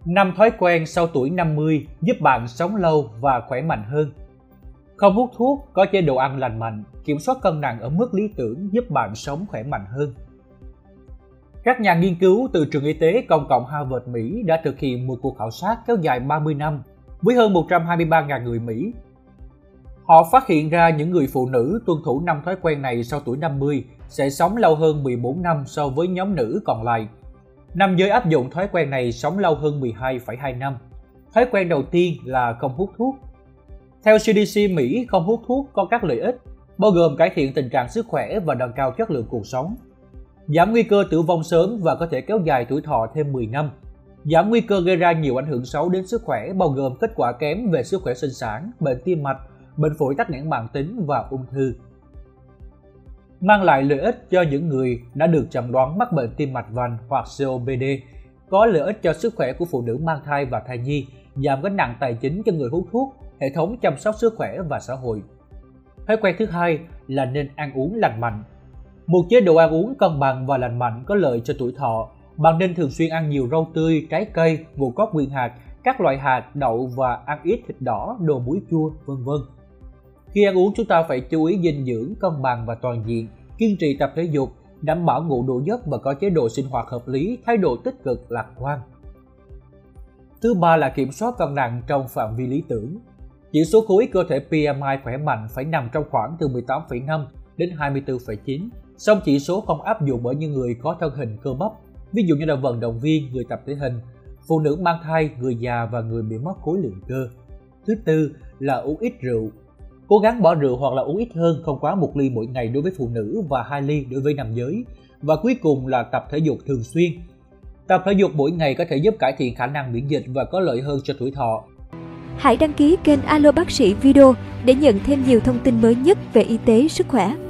5 thói quen sau tuổi 50 giúp bạn sống lâu và khỏe mạnh hơn. Không hút thuốc, có chế độ ăn lành mạnh, kiểm soát cân nặng ở mức lý tưởng giúp bạn sống khỏe mạnh hơn. Các nhà nghiên cứu từ trường y tế công cộng Harvard, Mỹ đã thực hiện một cuộc khảo sát kéo dài 30 năm với hơn 123.000 người Mỹ. Họ phát hiện ra những người phụ nữ tuân thủ 5 thói quen này sau tuổi 50 sẽ sống lâu hơn 14 năm so với nhóm nữ còn lại. Nam giới áp dụng thói quen này sống lâu hơn 12,2 năm. Thói quen đầu tiên là không hút thuốc. Theo CDC Mỹ, không hút thuốc có các lợi ích, bao gồm cải thiện tình trạng sức khỏe và nâng cao chất lượng cuộc sống, giảm nguy cơ tử vong sớm và có thể kéo dài tuổi thọ thêm 10 năm, giảm nguy cơ gây ra nhiều ảnh hưởng xấu đến sức khỏe bao gồm kết quả kém về sức khỏe sinh sản, bệnh tim mạch, bệnh phổi tắc nghẽn mãn tính và ung thư. Mang lại lợi ích cho những người đã được chẩn đoán mắc bệnh tim mạch vành hoặc COPD, có lợi ích cho sức khỏe của phụ nữ mang thai và thai nhi, giảm gánh nặng tài chính cho người hút thuốc, hệ thống chăm sóc sức khỏe và xã hội. Thói quen thứ hai là nên ăn uống lành mạnh. Một chế độ ăn uống cân bằng và lành mạnh có lợi cho tuổi thọ. Bạn nên thường xuyên ăn nhiều rau tươi, trái cây, ngũ cốc nguyên hạt, các loại hạt, đậu và ăn ít thịt đỏ, đồ muối chua, v.v. Khi ăn uống chúng ta phải chú ý dinh dưỡng cân bằng và toàn diện, kiên trì tập thể dục, đảm bảo ngủ đủ giấc và có chế độ sinh hoạt hợp lý, thái độ tích cực, lạc quan. Thứ ba là kiểm soát cân nặng trong phạm vi lý tưởng. Chỉ số khối cơ thể BMI khỏe mạnh phải nằm trong khoảng từ 18,5 đến 24,9, song chỉ số không áp dụng ở những người có thân hình cơ bắp, ví dụ như là vận động viên, người tập thể hình, phụ nữ mang thai, người già và người bị mất khối lượng cơ. Thứ tư là uống ít rượu. Cố gắng bỏ rượu hoặc là uống ít hơn, không quá 1 ly mỗi ngày đối với phụ nữ và 2 ly đối với nam giới. Và cuối cùng là tập thể dục thường xuyên. Tập thể dục mỗi ngày có thể giúp cải thiện khả năng miễn dịch và có lợi hơn cho tuổi thọ. Hãy đăng ký kênh Alo Bác sĩ Video để nhận thêm nhiều thông tin mới nhất về y tế, sức khỏe.